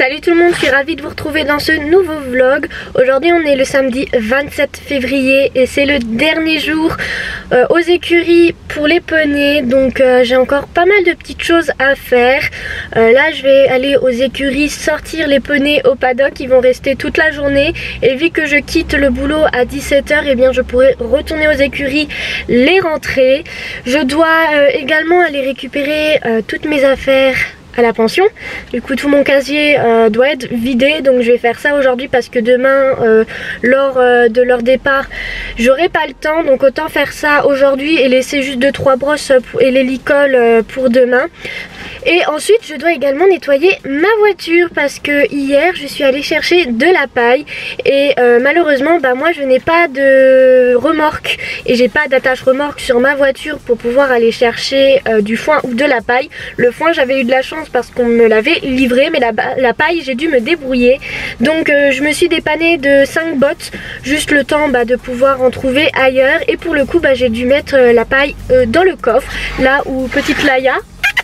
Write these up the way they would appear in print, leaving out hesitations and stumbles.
Salut tout le monde, je suis ravie de vous retrouver dans ce nouveau vlog. Aujourd'hui on est le samedi 27 février et c'est le dernier jour aux écuries pour les poneys. Donc j'ai encore pas mal de petites choses à faire. Là je vais aller aux écuries sortir les poneys au paddock, ils vont rester toute la journée. Et vu que je quitte le boulot à 17 h, et bien je pourrai retourner aux écuries, les rentrer. Je dois également aller récupérer toutes mes affaires à la pension. Du coup tout mon casier doit être vidé, donc je vais faire ça aujourd'hui parce que demain lors de leur départ j'aurai pas le temps, donc autant faire ça aujourd'hui et laisser juste 2-3 brosses et les licoles pour demain. Et ensuite je dois également nettoyer ma voiture parce que hier je suis allée chercher de la paille et malheureusement moi je n'ai pas de remorque et j'ai pas d'attache remorque sur ma voiture pour pouvoir aller chercher du foin ou de la paille. Le foin j'avais eu de la chance parce qu'on me l'avait livré, mais la paille j'ai dû me débrouiller, donc je me suis dépannée de 5 bottes, juste le temps de pouvoir en trouver ailleurs. Et pour le coup j'ai dû mettre la paille dans le coffre, là où petite Laïa,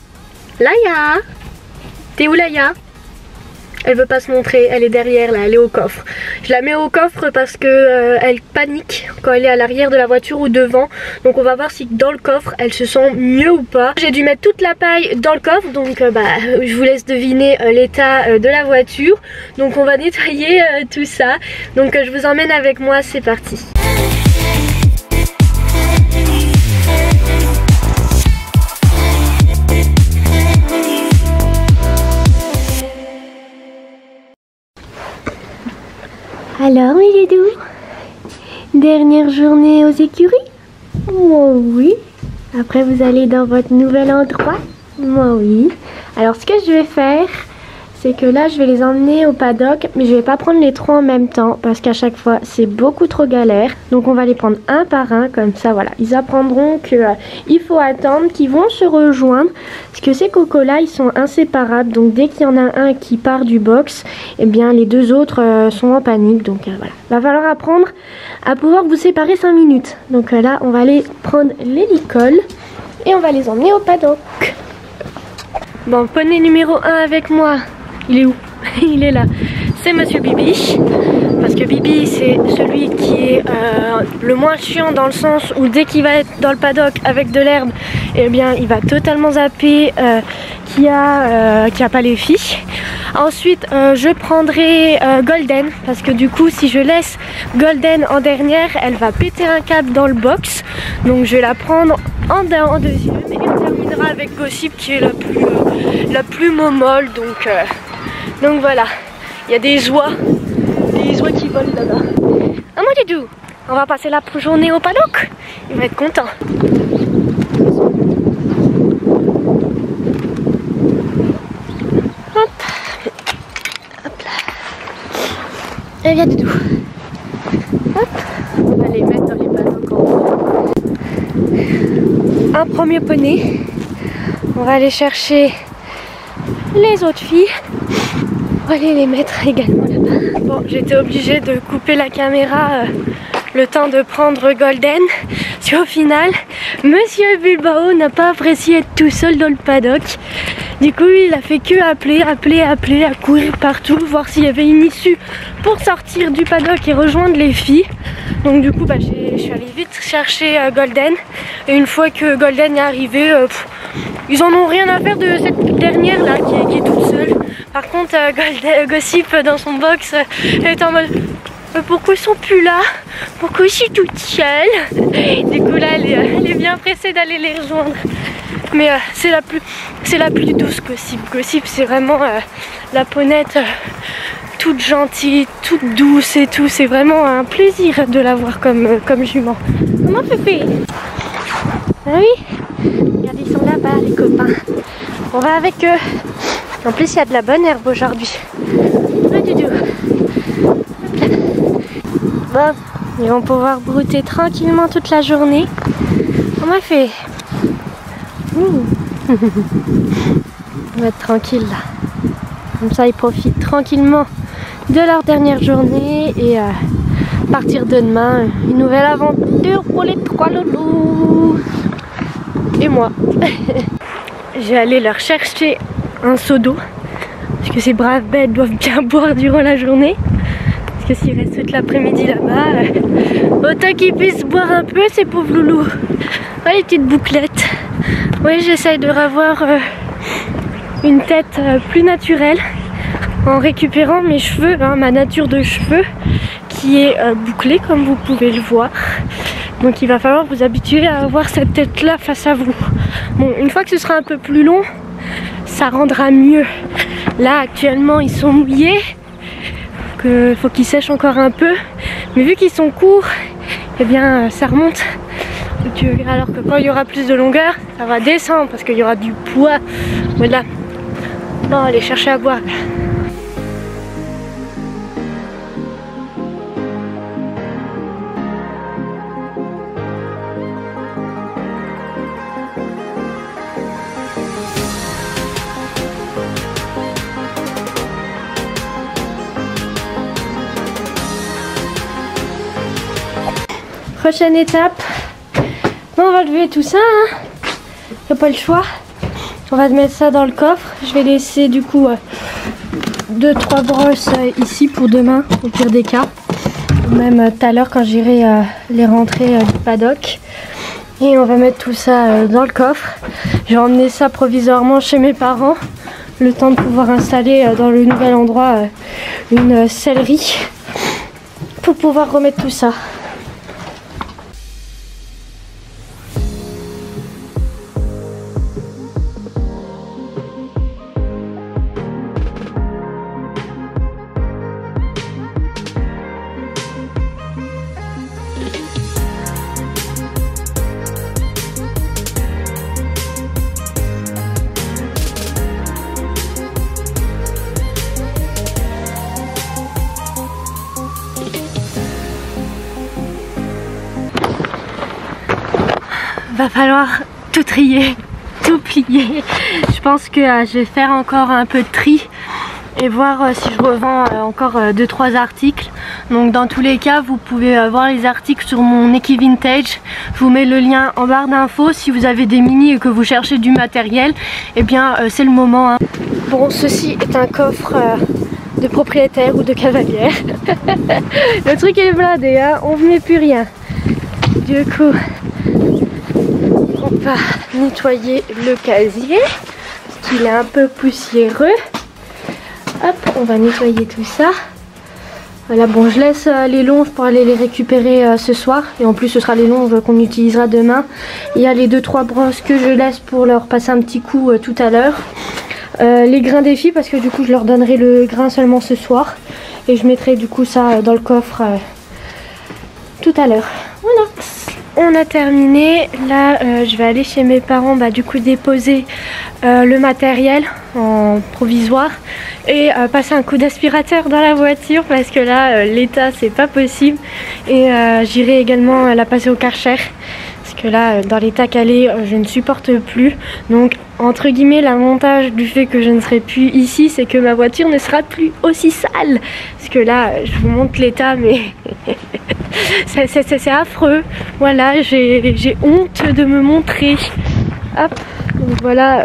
t'es où Laïa? Elle veut pas se montrer, elle est derrière là, elle est au coffre. Je la mets au coffre parce que elle panique quand elle est à l'arrière de la voiture ou devant. Donc on va voir si dans le coffre elle se sent mieux ou pas. J'ai dû mettre toute la paille dans le coffre, donc je vous laisse deviner l'état de la voiture. Donc on va nettoyer tout ça. Donc je vous emmène avec moi, c'est parti. Alors mes doudous, dernière journée aux écuries? Moi oui. Après vous allez dans votre nouvel endroit? Moi oui. Alors ce que je vais faire, c'est que là je vais les emmener au paddock, mais je vais pas prendre les 3 en même temps parce qu'à chaque fois c'est beaucoup trop galère. Donc on va les prendre un par un, comme ça voilà, ils apprendront que il faut attendre, qu'ils vont se rejoindre. Parce que ces cocos là ils sont inséparables, donc dès qu'il y en a un qui part du box, et bien les deux autres sont en panique. Donc voilà, va falloir apprendre à pouvoir vous séparer 5 minutes. Donc là on va aller prendre les licoles et on va les emmener au paddock. Bon, poney numéro 1 avec moi. Il est où? Il est là. C'est Monsieur Bibi. Parce que Bibi c'est celui qui est le moins chiant, dans le sens où dès qu'il va être dans le paddock avec de l'herbe, eh bien il va totalement zapper qu'il y a pas les filles. Ensuite je prendrai Golden, parce que du coup si je laisse Golden en dernière, elle va péter un câble dans le box. Donc je vais la prendre en deuxième et on terminera avec Gossip qui est la plus momolle. Donc voilà, il y a des oies qui volent là-bas. Ah mon doudou, on va passer la journée au paddock, il va être content. Hop, hop là. Et viens doudou. Hop, on va les mettre dans les paddocks en haut. Un premier poney. On va aller chercher les autres filles. On va aller les mettre également là-bas. Bon, j'étais obligée de couper la caméra le temps de prendre Golden. Parce qu'au final, Monsieur Bilbao n'a pas apprécié être tout seul dans le paddock. Du coup, il a fait que appeler, à courir partout, voir s'il y avait une issue pour sortir du paddock et rejoindre les filles. Donc du coup, je suis allée vite chercher Golden. Et une fois que Golden est arrivé, ils en ont rien à faire de cette dernière là qui est toute seule. Par contre Gossip dans son box est en mode pourquoi ils sont plus là? Pourquoi je suis toute seule? Du coup là elle est bien pressée d'aller les rejoindre. Mais c'est la plus douce Gossip. Gossip c'est vraiment la ponette toute gentille, toute douce et tout. C'est vraiment un plaisir de la voir comme jument. Comment Pépé? Ah oui? Regardez, ils sont là-bas les copains. On va avec eux. En plus il y a de la bonne herbe aujourd'hui. Ouais, doudou. Bon, ils vont pouvoir brouter tranquillement toute la journée. On m'a fait. On va être tranquille là. Comme ça ils profitent tranquillement de leur dernière journée et à partir de demain, une nouvelle aventure pour les 3 loulous. Et moi. Je vais aller leur chercher un seau d'eau. parce que ces braves bêtes doivent bien boire durant la journée. Parce que s'ils restent toute l'après-midi là-bas, autant qu'ils puissent boire un peu ces pauvres loulous. Oh, les petites bouclettes. Oui, j'essaye de revoir une tête plus naturelle en récupérant mes cheveux, hein, ma nature de cheveux qui est bouclée comme vous pouvez le voir. Donc il va falloir vous habituer à avoir cette tête là face à vous. Bon, une fois que ce sera un peu plus long, ça rendra mieux. Là actuellement ils sont mouillés, faut qu'ils sèchent encore un peu, mais vu qu'ils sont courts, eh bien ça remonte. Donc, alors que quand il y aura plus de longueur, ça va descendre parce qu'il y aura du poids. Voilà. Bon, allez chercher à boire. Prochaine étape, on va lever tout ça, hein. Y a pas le choix. On va mettre ça dans le coffre. Je vais laisser du coup 2-3 brosses ici pour demain, au pire des cas. Ou même tout à l'heure quand j'irai les rentrer du paddock. Et on va mettre tout ça dans le coffre. J'ai emmené ça provisoirement chez mes parents. Le temps de pouvoir installer dans le nouvel endroit une sellerie pour pouvoir remettre tout ça. Va falloir tout trier, tout plier. Je pense que je vais faire encore un peu de tri et voir si je revends encore 2-3 articles. Donc dans tous les cas, vous pouvez voir les articles sur mon Eki Vintage. Je vous mets le lien en barre d'infos. Si vous avez des mini et que vous cherchez du matériel, eh bien c'est le moment, hein. Bon, ceci est un coffre de propriétaire ou de cavalière. Le truc est blindé, hein, on ne met plus rien. Du coup, on va nettoyer le casier parce qu'il est un peu poussiéreux. Hop, on va nettoyer tout ça. Voilà, bon, je laisse les longes pour aller les récupérer ce soir. Et en plus, ce sera les longes qu'on utilisera demain. Il y a les 2-3 brosses que je laisse pour leur passer un petit coup tout à l'heure. Les grains des filles, parce que du coup, je leur donnerai le grain seulement ce soir. Et je mettrai du coup ça dans le coffre tout à l'heure. Voilà. On a terminé. Là, je vais aller chez mes parents, du coup déposer le matériel en provisoire et passer un coup d'aspirateur dans la voiture parce que là, l'état c'est pas possible. Et j'irai également la passer au Karcher parce que là, dans l'état qu'elle est, je ne supporte plus. Donc, entre guillemets, l'avantage du fait que je ne serai plus ici, c'est que ma voiture ne sera plus aussi sale. Parce que là, je vous montre l'état, mais c'est affreux. Voilà, j'ai honte de me montrer. Hop, donc voilà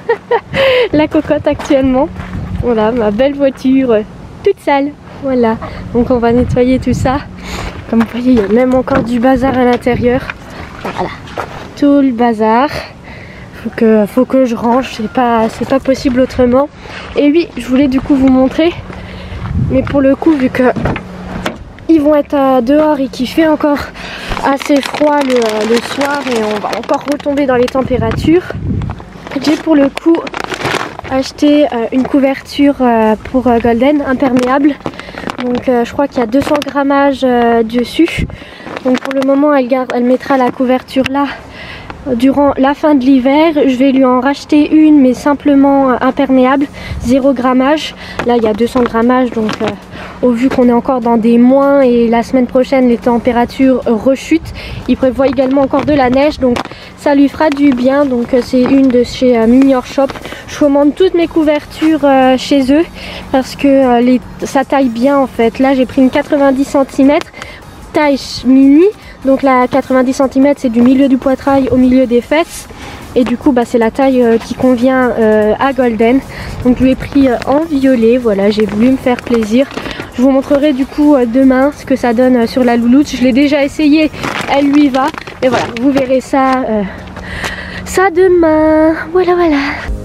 la cocotte actuellement. Voilà, ma belle voiture toute sale. Voilà, donc on va nettoyer tout ça. Comme vous voyez, il y a même encore du bazar à l'intérieur. Voilà, tout le bazar. Faut que je range, c'est pas possible autrement. Et oui, je voulais du coup vous montrer, mais pour le coup, vu que ils vont être dehors et qu'il fait encore assez froid le soir et on va encore retomber dans les températures, j'ai pour le coup acheté une couverture pour Golden imperméable. Donc je crois qu'il y a 200 grammages dessus. Donc pour le moment elle mettra la couverture là durant la fin de l'hiver. Je vais lui en racheter une, mais simplement imperméable, 0 grammage. Là il y a 200 grammages, donc au vu qu'on est encore dans des moins et la semaine prochaine les températures rechutent, il prévoit également encore de la neige, donc ça lui fera du bien. Donc c'est une de chez Minior Shop. Je commande toutes mes couvertures chez eux parce que ça taille bien en fait. Là j'ai pris une 90 cm taille mini. Donc la 90 cm c'est du milieu du poitrail au milieu des fesses. et du coup bah, c'est la taille qui convient à Golden. Donc je lui ai pris en violet, voilà, j'ai voulu me faire plaisir. Je vous montrerai du coup demain ce que ça donne sur la louloute. Je l'ai déjà essayé, elle lui va, mais voilà, vous verrez ça, ça demain. Voilà, voilà.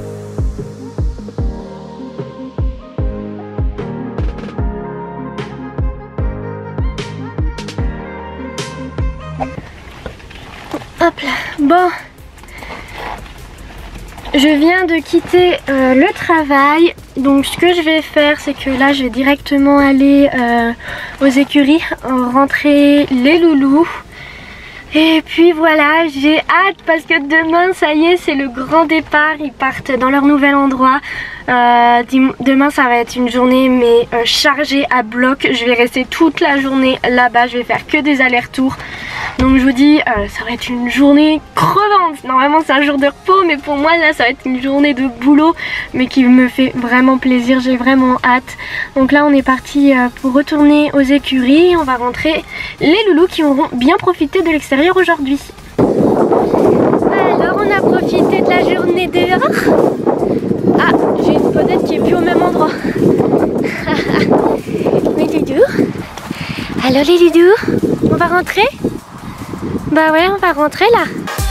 Hop là, bon, je viens de quitter le travail, donc ce que je vais faire c'est que là je vais directement aller aux écuries, rentrer les loulous. Et puis voilà, j'ai hâte parce que demain ça y est, c'est le grand départ, ils partent dans leur nouvel endroit. Demain ça va être une journée mais chargée à bloc, je vais rester toute la journée là-bas, je vais faire que des allers-retours. Donc je vous dis, ça va être une journée crevante. Normalement c'est un jour de repos, mais pour moi là ça va être une journée de boulot, mais qui me fait vraiment plaisir, j'ai vraiment hâte. Donc là on est parti pour retourner aux écuries, on va rentrer les loulous qui auront bien profité de l'extérieur aujourd'hui. Alors on a profité de la journée dehors. Ah, j'ai une ponette qui est plus au même endroit. Les doudous. Alors les doudous, on va rentrer? Bah ouais, on va rentrer là.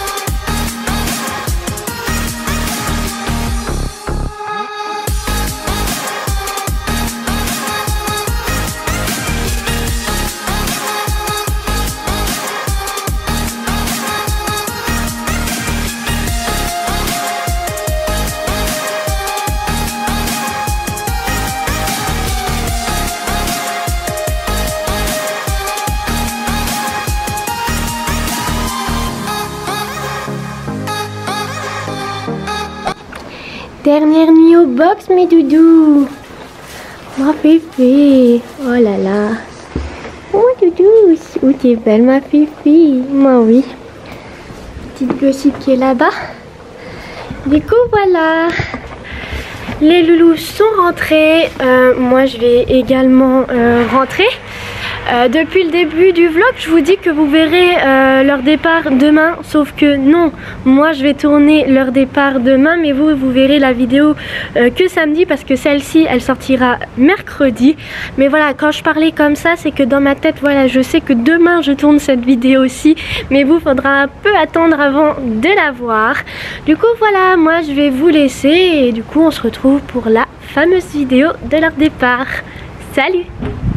Dernière nuit au box mes doudous. Ma Fifi. Oh là là. Oh doudou. Oh t'es belle ma Fifi. Moi oui. Petite gossip qui est là-bas. Du coup voilà. Les loulous sont rentrés. Moi je vais également rentrer. Depuis le début du vlog, je vous dis que vous verrez leur départ demain, sauf que non, moi je vais tourner leur départ demain, mais vous verrez la vidéo que samedi, parce que celle-ci elle sortira mercredi. Mais voilà, quand je parlais comme ça, c'est que dans ma tête, voilà, je sais que demain je tourne cette vidéo aussi, mais vous faudra un peu attendre avant de la voir. Du coup voilà, moi je vais vous laisser et du coup on se retrouve pour la fameuse vidéo de leur départ. Salut!